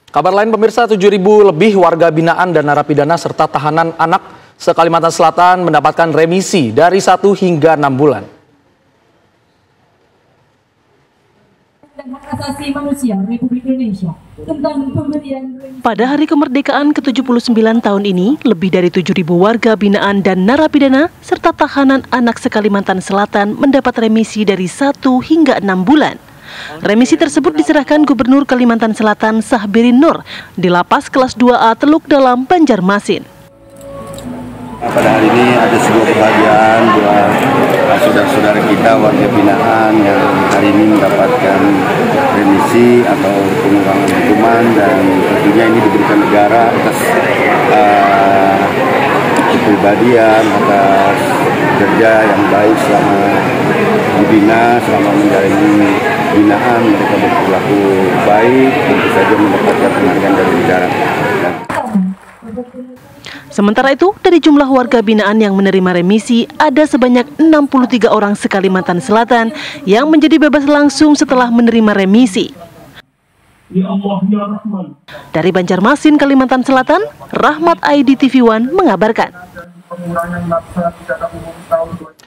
Kabar lain pemirsa, 7.000 lebih warga binaan dan narapidana serta tahanan anak se-Kalimantan Selatan mendapatkan remisi dari 1 hingga 6 bulan. Pada hari kemerdekaan ke-79 tahun ini, lebih dari 7.000 warga binaan dan narapidana serta tahanan anak se-Kalimantan Selatan mendapat remisi dari 1 hingga 6 bulan. Remisi tersebut diserahkan Gubernur Kalimantan Selatan Sahbirin Nur di Lapas Kelas 2A Teluk Dalam, Banjarmasin. Pada hari ini ada sebuah kebahagiaan buat saudara-saudara kita warga binaan yang hari ini mendapatkan remisi atau pengurangan hukuman, dan tentunya ini diberikan negara atas kepribadian, atas kerja yang baik selama dibina, selama menjalani binaan. Mereka berperilaku baik, tentu saja mendapatkan penghargaan dari negara. Sementara itu, dari jumlah warga binaan yang menerima remisi, ada sebanyak 63 orang se-Kalimantan Selatan yang menjadi bebas langsung setelah menerima remisi. Dari Banjarmasin, Kalimantan Selatan, Rahmat ID TV One mengabarkan.